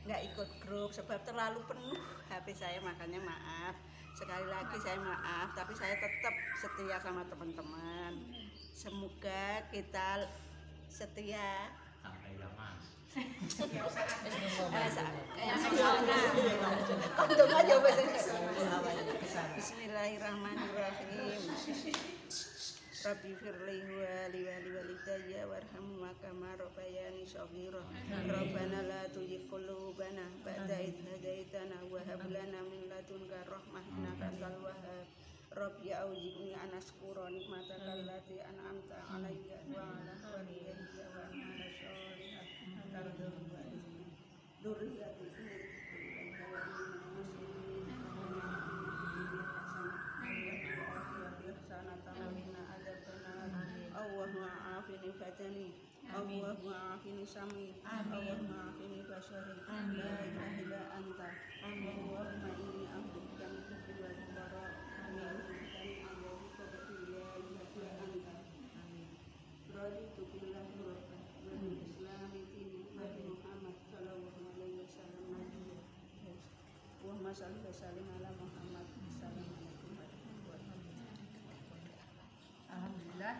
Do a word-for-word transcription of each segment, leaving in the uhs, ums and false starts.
nggak ikut grup sebab terlalu penuh H P saya, makanya maaf. Sekali lagi saya maaf, tapi saya tetap setia sama teman-teman. Semoga kita setia sampai lama. Untung aja bahasa Bismillahirrahmanirrahim. Rabbi firli wali wali walidayya warhamhuma kama rabbayani shaghira. Rabbana la tuzigh qulubana ba'da idh hadaitana wa hab lana min ladunka rahmah innaka antal wahhab. Rabbi auzi'ni an ashkura nikmataka allati an'amta 'alayya wa 'ala walidayya wa an a'mala sholihan tardhahu dzurriyyati Allahumma afini badani, Allahumma afini sami, Allahumma afini basari, la ilaha illa anta, Allahumma inni abduka min kulli wal bara, amin. Allahumma qadri la ilaha illa anta, amin. Raditu billahi rabban wa bil islami dini wa bi Muhammad sallallahu alaihi wasallam nabiyyan. Allahumma shalli wa sallim ala Muhammad. Assalamualaikum warahmatullahi wabarakatuh. Alhamdulillah.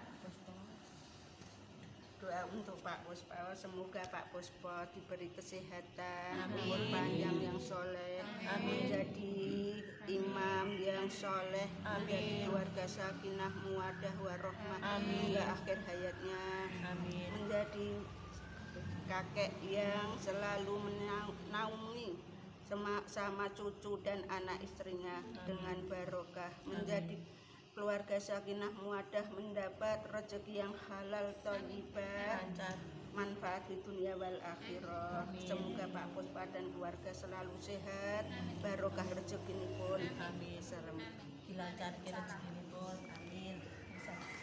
Doa untuk Pak Puspa, semoga Pak Puspa diberi kesehatan, umur panjang yang soleh, menjadi imam yang soleh, menjadi keluarga sakinah muwadah warohmah hingga akhir hayatnya, menjadi kakek yang selalu menaungi sama, sama cucu dan anak istrinya dengan barokah, menjadi keluarga sakinah muwadah, mendapat rezeki yang halal thayyibah, manfaat di dunia wal akhirah. Semoga Pak Puspa dan keluarga selalu sehat, barokah rezekinipun. Amin. Assalamualaikum. Dilancarkan rezekinipun. Amin.